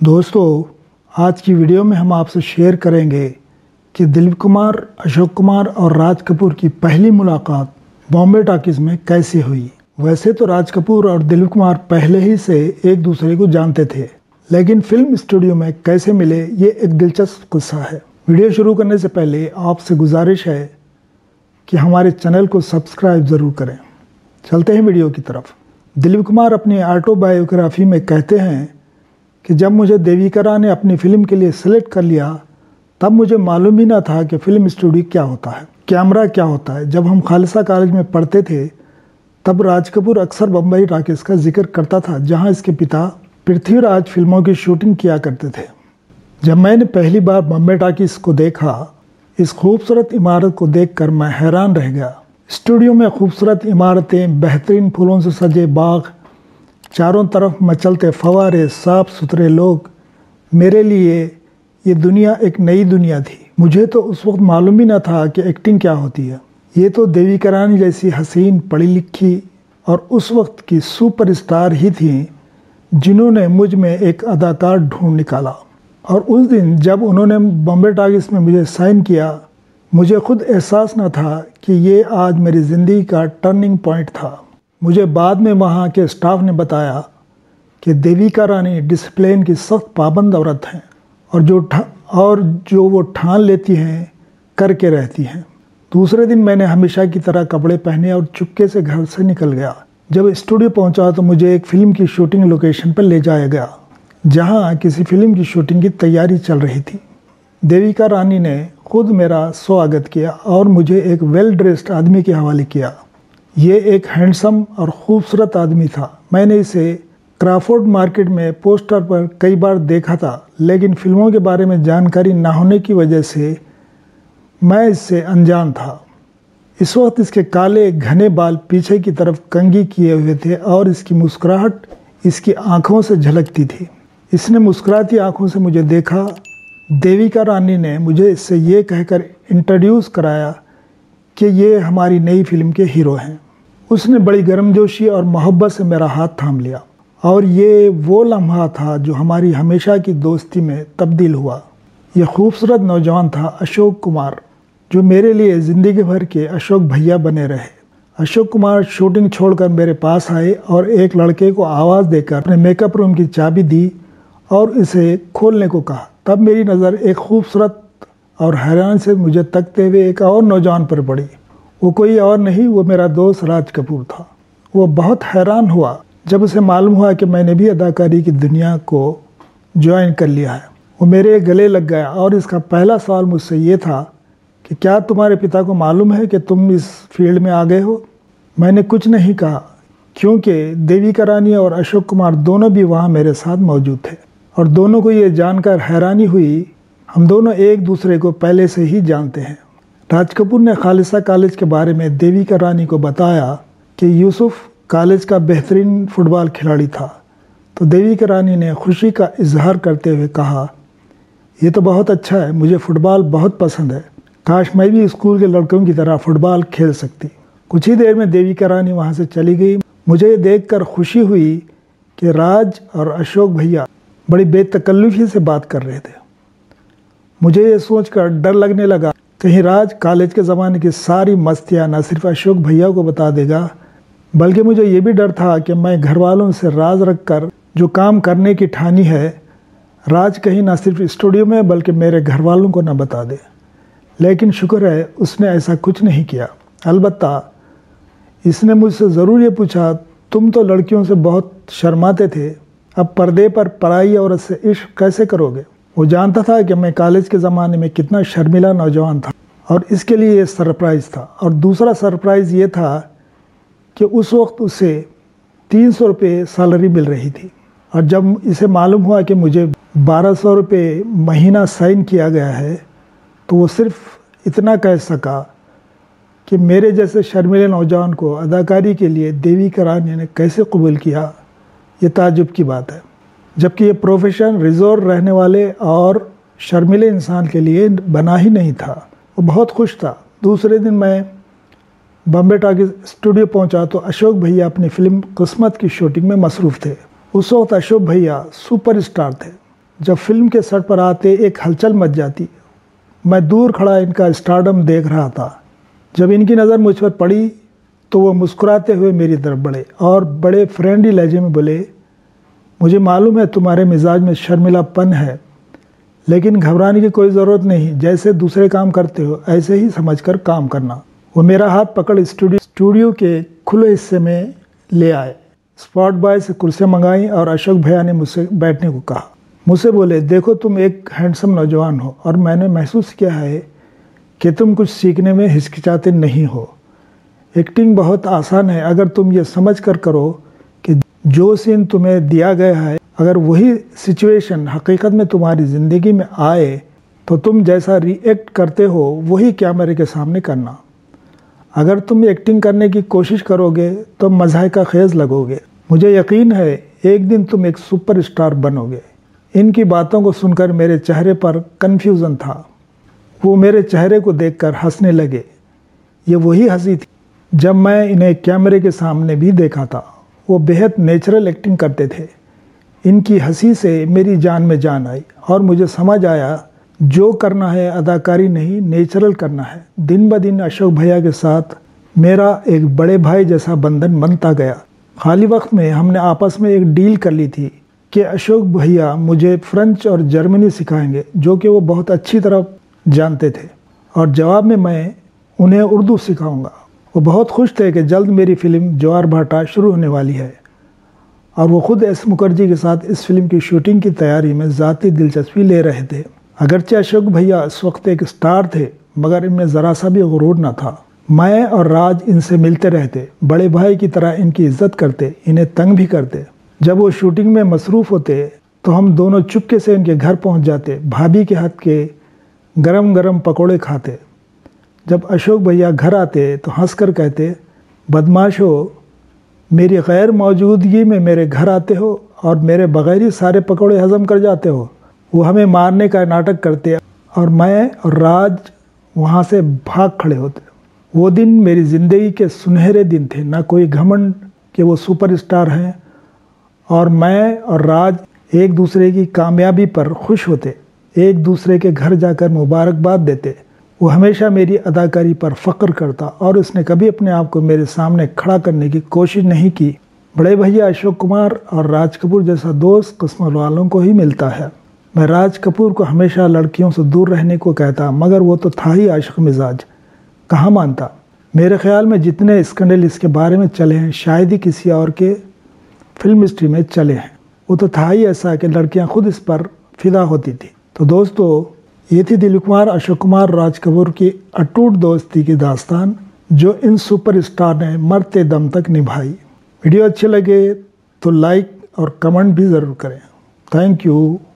दोस्तों, आज की वीडियो में हम आपसे शेयर करेंगे कि दिलीप कुमार, अशोक कुमार और राज कपूर की पहली मुलाकात बॉम्बे टॉकीज में कैसे हुई। वैसे तो राज कपूर और दिलीप कुमार पहले ही से एक दूसरे को जानते थे, लेकिन फिल्म स्टूडियो में कैसे मिले ये एक दिलचस्प किस्सा है। वीडियो शुरू करने से पहले आपसे गुजारिश है कि हमारे चैनल को सब्सक्राइब ज़रूर करें। चलते हैं वीडियो की तरफ। दिलीप कुमार अपनी ऑटोबायोग्राफी में कहते हैं कि जब मुझे देविका ने अपनी फिल्म के लिए सेलेक्ट कर लिया तब मुझे मालूम ही ना था कि फिल्म स्टूडियो क्या होता है, कैमरा क्या होता है। जब हम खालसा कॉलेज में पढ़ते थे तब राज कपूर अक्सर बम्बई टॉकीज का जिक्र करता था, जहां इसके पिता पृथ्वीराज फिल्मों की शूटिंग किया करते थे। जब मैंने पहली बार बम्बई टॉकीज को देखा, इस खूबसूरत इमारत को देखकर मैं हैरान रह गया। स्टूडियो में खूबसूरत इमारतें, बेहतरीन फूलों से सजे बाग, चारों तरफ मचलते फव्वारे, साफ सुथरे लोग। मेरे लिए ये दुनिया एक नई दुनिया थी। मुझे तो उस वक्त मालूम ही न था कि एक्टिंग क्या होती है। ये तो देविका रानी जैसी हसीन, पढ़ी लिखी और उस वक्त की सुपरस्टार ही थी जिन्होंने मुझ में एक अदाकार ढूंढ निकाला। और उस दिन जब उन्होंने बॉम्बे टॉकीज में मुझे साइन किया, मुझे खुद एहसास न था कि ये आज मेरी ज़िंदगी का टर्निंग पॉइंट था। मुझे बाद में वहाँ के स्टाफ ने बताया कि देविका रानी डिसिप्लिन की सख्त पाबंद औरत हैं और जो वो ठान लेती हैं करके रहती हैं। दूसरे दिन मैंने हमेशा की तरह कपड़े पहने और चुपके से घर से निकल गया। जब स्टूडियो पहुंचा तो मुझे एक फिल्म की शूटिंग लोकेशन पर ले जाया गया, जहां किसी फिल्म की शूटिंग की तैयारी चल रही थी। देविका रानी ने खुद मेरा स्वागत किया और मुझे एक वेल ड्रेस्ड आदमी के हवाले किया। ये एक हैंडसम और ख़ूबसूरत आदमी था। मैंने इसे क्राफोर्ड मार्केट में पोस्टर पर कई बार देखा था, लेकिन फिल्मों के बारे में जानकारी ना होने की वजह से मैं इससे अनजान था। इस वक्त इसके काले घने बाल पीछे की तरफ कंघी किए हुए थे और इसकी मुस्कुराहट इसकी आंखों से झलकती थी। इसने मुस्कुराती आंखों से मुझे देखा। देविका रानी ने मुझे इससे ये कहकर इंट्रोड्यूस कराया कि ये हमारी नई फिल्म के हीरो हैं। उसने बड़ी गर्मजोशी और मोहब्बत से मेरा हाथ थाम लिया और ये वो लम्हा था जो हमारी हमेशा की दोस्ती में तब्दील हुआ। यह खूबसूरत नौजवान था अशोक कुमार, जो मेरे लिए ज़िंदगी भर के अशोक भैया बने रहे। अशोक कुमार शूटिंग छोड़कर मेरे पास आए और एक लड़के को आवाज़ देकर अपने मेकअप रूम की चाबी दी और इसे खोलने को कहा। तब मेरी नज़र एक खूबसूरत और हैरान से मुझे तकते हुए एक और नौजवान पर पड़ी। वो कोई और नहीं, वो मेरा दोस्त राज कपूर था। वो बहुत हैरान हुआ जब उसे मालूम हुआ कि मैंने भी अदाकारी की दुनिया को ज्वाइन कर लिया है। वो मेरे गले लग गया और इसका पहला सवाल मुझसे ये था कि क्या तुम्हारे पिता को मालूम है कि तुम इस फील्ड में आ गए हो? मैंने कुछ नहीं कहा, क्योंकि देविका रानी और अशोक कुमार दोनों भी वहाँ मेरे साथ मौजूद थे और दोनों को ये जानकर हैरानी हुई। हम दोनों एक दूसरे को पहले से ही जानते हैं। राज कपूर ने खालसा कॉलेज के बारे में देविका रानी को बताया कि यूसुफ कॉलेज का बेहतरीन फुटबॉल खिलाड़ी था, तो देविका रानी ने खुशी का इजहार करते हुए कहा, ये तो बहुत अच्छा है, मुझे फ़ुटबॉल बहुत पसंद है, काश मैं भी स्कूल के लड़कों की तरह फ़ुटबॉल खेल सकती। कुछ ही देर में देविका रानी वहाँ से चली गई। मुझे ये देखकर खुशी हुई कि राज और अशोक भैया बड़ी बेतकल्लुफ़ी से बात कर रहे थे। मुझे ये सोचकर डर लगने लगा कहीं राज कॉलेज के ज़माने की सारी मस्तियाँ न सिर्फ अशोक भैया को बता देगा, बल्कि मुझे ये भी डर था कि मैं घर वालों से राज रखकर जो काम करने की ठानी है, राज कहीं न सिर्फ स्टूडियो में बल्कि मेरे घर वालों को न बता दे। लेकिन शुक्र है उसने ऐसा कुछ नहीं किया। अलबत्ता इसने मुझसे ज़रूर ये पूछा, तुम तो लड़कियों से बहुत शर्माते थे, अब पर्दे पर पराई औरत से इश्क कैसे करोगे? वो जानता था कि मैं कॉलेज के ज़माने में कितना शर्मिला नौजवान था और इसके लिए ये सरप्राइज़ था। और दूसरा सरप्राइज़ ये था कि उस वक्त उसे 300 रुपये सैलरी मिल रही थी और जब इसे मालूम हुआ कि मुझे 1200 रुपये महीना साइन किया गया है, तो वो सिर्फ इतना कह सका कि मेरे जैसे शर्मिले नौजवान को अदाकारी के लिए देविका रानी ने कैसे कबूल किया, ये ताज्जुब की बात है। जबकि ये प्रोफेशन रिजोर्व रहने वाले और शर्मिले इंसान के लिए बना ही नहीं था। वो बहुत खुश था। दूसरे दिन मैं बॉम्बे टॉकीज स्टूडियो पहुंचा तो अशोक भैया अपनी फिल्म किस्मत की शूटिंग में मसरूफ़ थे। उस वक्त अशोक भैया सुपरस्टार थे। जब फिल्म के सेट पर आते एक हलचल मच जाती। मैं दूर खड़ा इनका स्टारडम देख रहा था। जब इनकी नज़र मुझ पर पड़ी तो वो मुस्कुराते हुए मेरी तरफ बढ़े और बड़े फ्रेंडली लहजे में बोले, मुझे मालूम है तुम्हारे मिजाज में शर्मिलापन है, लेकिन घबराने की कोई ज़रूरत नहीं। जैसे दूसरे काम करते हो ऐसे ही समझकर काम करना। वो मेरा हाथ पकड़ स्टूडियो के खुले हिस्से में ले आए। स्पॉट बॉय से कुर्सियाँ मंगाई और अशोक भैया ने मुझसे बैठने को कहा। मुझसे बोले, देखो तुम एक हैंडसम नौजवान हो और मैंने महसूस किया है कि तुम कुछ सीखने में हिचकिचाते नहीं हो। एक्टिंग बहुत आसान है अगर तुम ये समझ कर करो कि जो सीन तुम्हें दिया गया है, अगर वही सिचुएशन हकीकत में तुम्हारी ज़िंदगी में आए तो तुम जैसा रिएक्ट करते हो वही कैमरे के सामने करना। अगर तुम एक्टिंग करने की कोशिश करोगे तो मज़ाक का खेज लगोगे। मुझे यकीन है एक दिन तुम एक सुपरस्टार बनोगे। इनकी बातों को सुनकर मेरे चेहरे पर कन्फ्यूज़न था। वो मेरे चेहरे को देखकर हंसने लगे। ये वही हंसी थी जब मैं इन्हें कैमरे के सामने भी देखा था। वो बेहद नेचुरल एक्टिंग करते थे। इनकी हंसी से मेरी जान में जान आई और मुझे समझ आया जो करना है अदाकारी नहीं नेचुरल करना है। दिन ब दिन अशोक भैया के साथ मेरा एक बड़े भाई जैसा बंधन बनता गया। खाली वक्त में हमने आपस में एक डील कर ली थी कि अशोक भैया मुझे फ्रेंच और जर्मनी सिखाएंगे, जो कि वो बहुत अच्छी तरह जानते थे, और जवाब में मैं उन्हें उर्दू सिखाऊंगा। वो बहुत खुश थे कि जल्द मेरी फिल्म ज्वार भाटा शुरू होने वाली है और वो खुद एस मुखर्जी के साथ इस फिल्म की शूटिंग की तैयारी में ज़ाती दिलचस्पी ले रहे थे। अगरचे अशोक भैया इस वक्त एक स्टार थे, मगर इनमें ज़रा सा भी गुरूर न था। मैं और राज इनसे मिलते रहते, बड़े भाई की तरह इनकी इज्जत करते, इन्हें तंग भी करते। जब वो शूटिंग में मसरूफ़ होते तो हम दोनों चुपके से इनके घर पहुंच जाते, भाभी के हाथ के गरम गरम पकोड़े खाते। जब अशोक भैया घर आते तो हंसकर कहते, बदमाश हो, मेरी गैर मौजूदगी में मेरे घर आते हो और मेरे बगैर ही सारे पकोड़े हजम कर जाते हो। वो हमें मारने का नाटक करते और मैं और राज वहाँ से भाग खड़े होते। वो दिन मेरी ज़िंदगी के सुनहरे दिन थे। ना कोई घमंड कि वो सुपरस्टार हैं और मैं और राज एक दूसरे की कामयाबी पर खुश होते, एक दूसरे के घर जाकर मुबारकबाद देते। वो हमेशा मेरी अदाकारी पर फ़ख्र करता और उसने कभी अपने आप को मेरे सामने खड़ा करने की कोशिश नहीं की। बड़े भैया अशोक कुमार और राज कपूर जैसा दोस्त किस्मत वालों को ही मिलता है। मैं राज कपूर को हमेशा लड़कियों से दूर रहने को कहता, मगर वो तो था ही आशिक मिजाज, कहाँ मानता। मेरे ख्याल में जितने स्कैंडल इसके बारे में चले हैं शायद ही किसी और के फिल्म हिस्ट्री में चले हैं। वो तो था ही ऐसा कि लड़कियां खुद इस पर फिदा होती थी। तो दोस्तों, ये थी दिलीप कुमार, अशोक कुमार, राज कपूर की अटूट दोस्ती की दास्तान, जो इन सुपरस्टार ने मरते दम तक निभाई। वीडियो अच्छे लगे तो लाइक और कमेंट भी ज़रूर करें। Thank you.